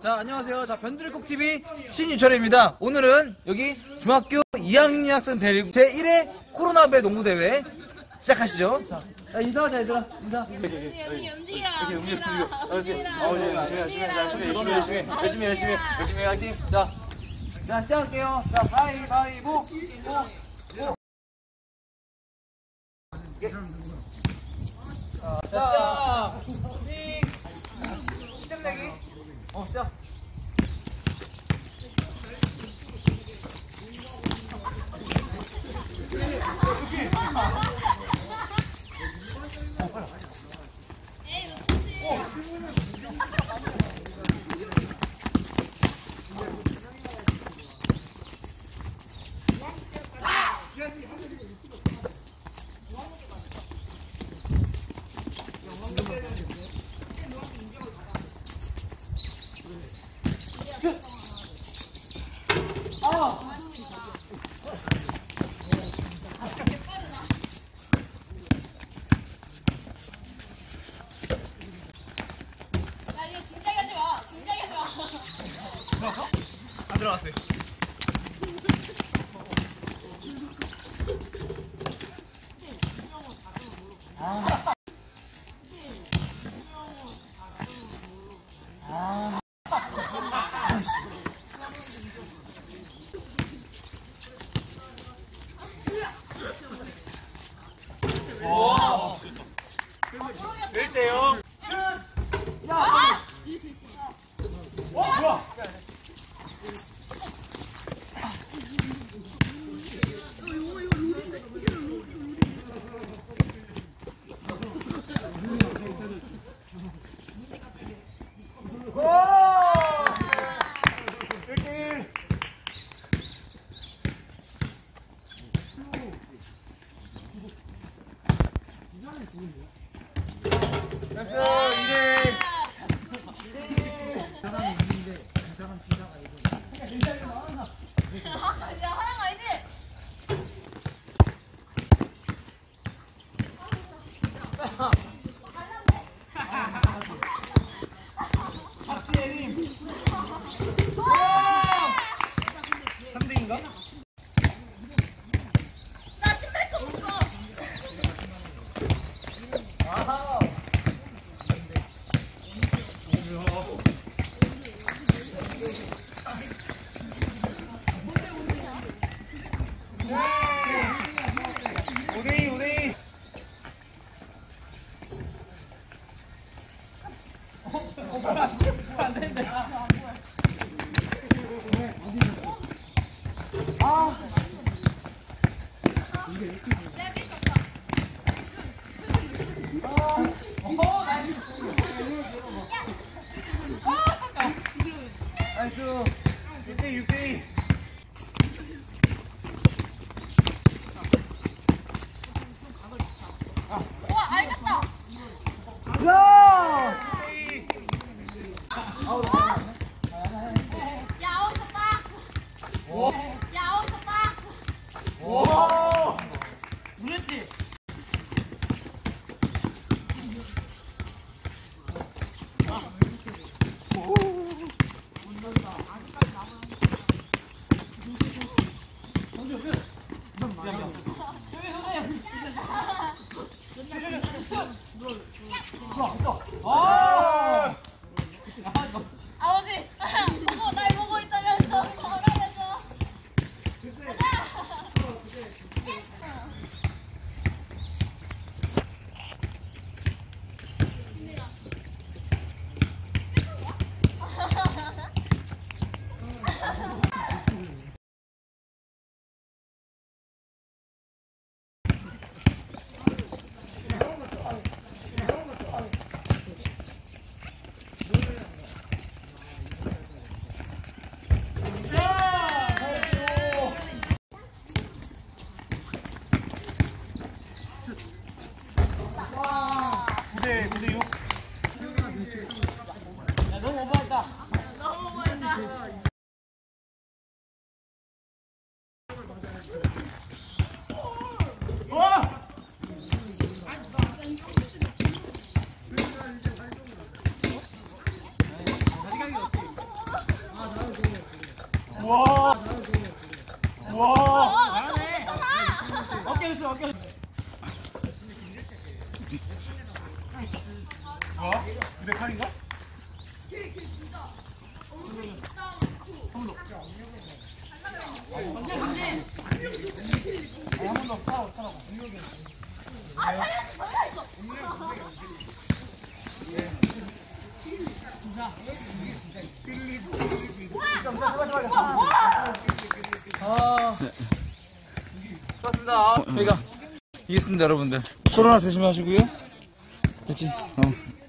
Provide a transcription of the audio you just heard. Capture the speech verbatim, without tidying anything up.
자, 안녕하세요. 자, 변두리콕티비 신유철입니다. 오늘은 여기 중학교 이 학년 학생 데리고 제일 회 코로나배 농구대회 시작하시죠. 자, 자 인사하자, 얘들아. 인사. 여기 움직이라. 여기 움직이라. 그렇지. 어우지. 열심히 열심히 열심히 열심히 열심히 열심히 열심히 열심히 화이팅. 자, 자, 시작할게요. 자, 가위바위보. 보. 보. 자, 자, 시작. 십 점 내기. 어, 시작. 안 들어갔어요. 아. 아. 오. 일 대 영. 야. 어, 뭐야? 육 대 육 대 이. 와, 알겠다. 야! 야, 아웃 쳤다. 오. 야, 아웃 쳤다. 오. 누렸지? 아! 아버지, 보고 날 보고 있다면서 뭐라면서. 가자. 구 대 육. 야, 너무 오버했다. 너무 멋있다. 와! 자신감이 없지. 구 대 팔인가? 아, 좋았습니다. 저희가 이겼습니다, 여러분들. 코로나 조심하시고요. 그렇지? 어.